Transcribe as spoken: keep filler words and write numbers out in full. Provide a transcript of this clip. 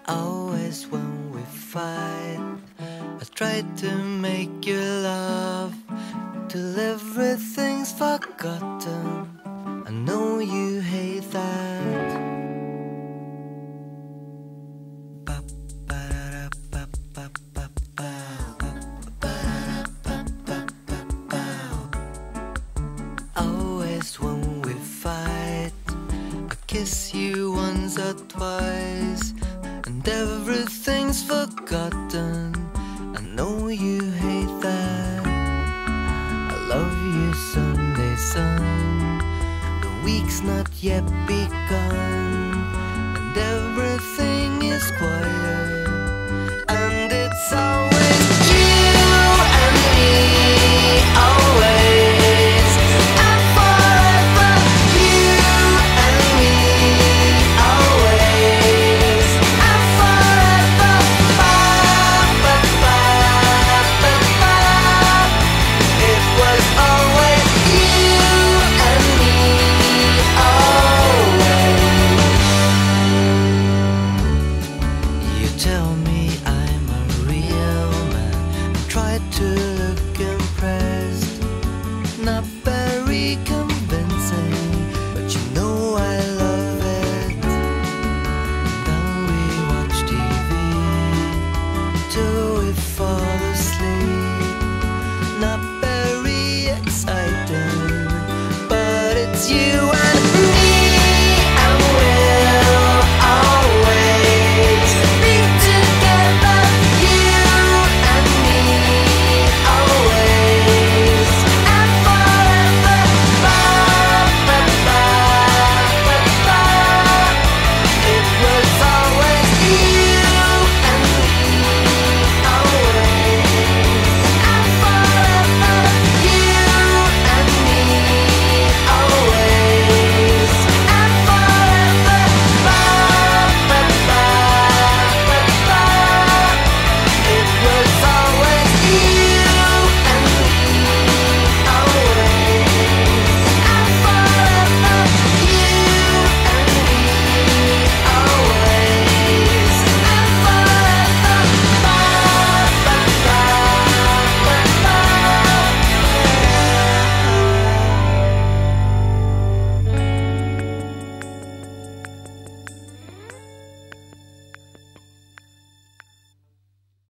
Always when we fight, I try to make you laugh, till everything's forgotten. I know you hate that. Always when we fight, I kiss you once or twice, and everything's forgotten. I know you hate that. I love you Sunday sun, the week's not yet begun, and every